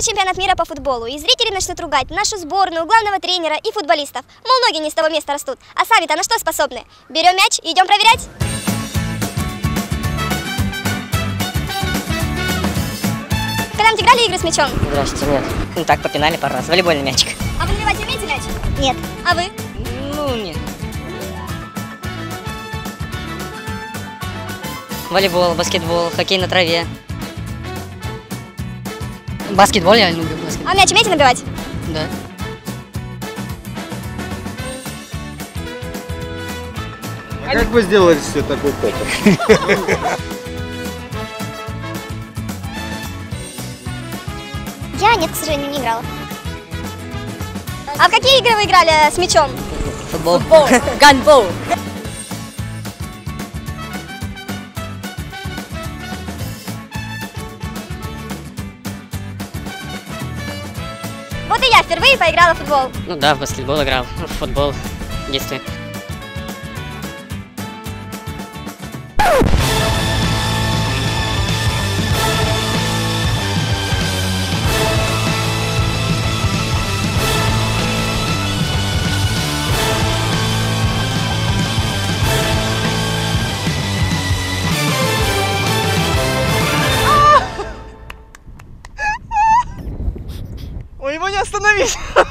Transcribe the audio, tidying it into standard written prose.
Скоро чемпионат мира по футболу, и зрители начнут ругать нашу сборную, главного тренера и футболистов. Мол, ноги не с того места растут. А сами-то на что способны? Берем мяч и идем проверять? Когда-нибудь играли игры с мячом? Здравствуйте, нет. Ну так, попинали пару раз. Волейбольный мячик. А вы забивать умеете мяч? Нет. А вы? Ну, нет. Волейбол, баскетбол, хоккей на траве. Баскетбол я люблю. А мяч умеете набивать? Да. А как вы сделали все такой попа? Я нет, к сожалению, не играла. А в какие игры вы играли с мячом? Футбол. Гандбол. Вот и я впервые поиграла в футбол. Ну да, в баскетбол играл, в футбол в детстве. Ой, его не остановить!